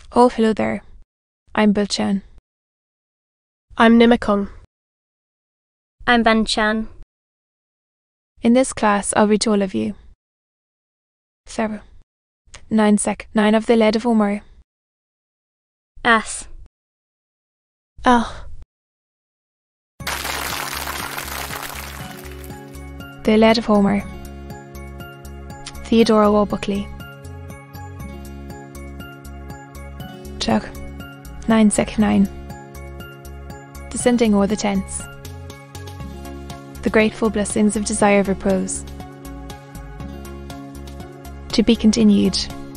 Oh, hello there. I'm Bilchan. I'm Nimakung. I'm Banchan. In this class, I'll read to all of you. 9 of the Iliad of Homer. As. Ah. The Iliad of Homer. Theodore Buckley. Chap. 9. Descending o'er the tents. The grateful blessings of desire of repose. To be continued.